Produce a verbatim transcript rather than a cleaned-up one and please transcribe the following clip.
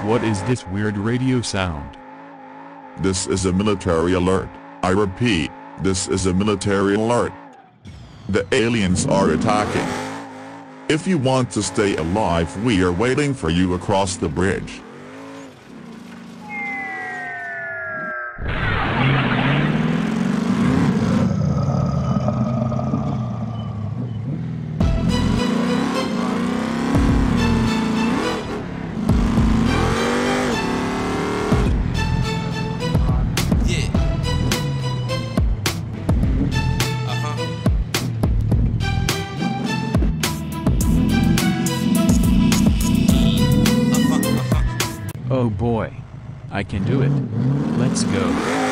What is this weird radio sound? This is a military alert. I repeat, this is a military alert. The aliens are attacking. If you want to stay alive, we are waiting for you across the bridge. Oh boy. I can do it. Let's go.